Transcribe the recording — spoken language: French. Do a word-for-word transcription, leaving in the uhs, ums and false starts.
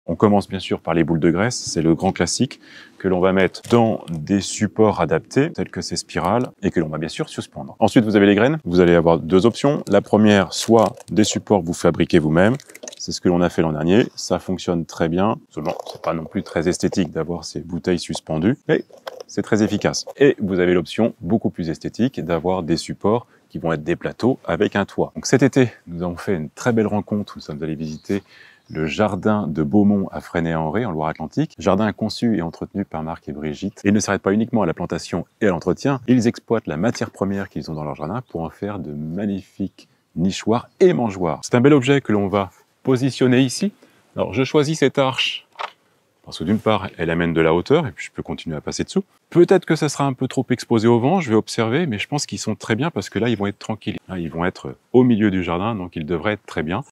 On commence bien sûr par les boules de graisse, c'est le grand classique que l'on va mettre dans des supports adaptés, tels que ces spirales, et que l'on va bien sûr suspendre. Ensuite, vous avez les graines. Vous allez avoir deux options. La première, soit des supports que vous fabriquez vous-même. C'est ce que l'on a fait l'an dernier. Ça fonctionne très bien. Seulement, c'est pas non plus très esthétique d'avoir ces bouteilles suspendues, mais c'est très efficace. Et vous avez l'option beaucoup plus esthétique d'avoir des supports qui vont être des plateaux avec un toit. Donc cet été, nous avons fait une très belle rencontre. Nous sommes allés visiter le jardin de Beaumont à Fresnay-en-Ré, en Loire-Atlantique. Jardin conçu et entretenu par Marc et Brigitte. Et ils ne s'arrêtent pas uniquement à la plantation et à l'entretien, ils exploitent la matière première qu'ils ont dans leur jardin pour en faire de magnifiques nichoirs et mangeoires. C'est un bel objet que l'on va positionner ici. Alors je choisis cette arche parce que d'une part, elle amène de la hauteur et puis je peux continuer à passer dessous. Peut-être que ça sera un peu trop exposé au vent, je vais observer, mais je pense qu'ils sont très bien parce que là, ils vont être tranquilles. Ils vont être au milieu du jardin, donc ils devraient être très bien.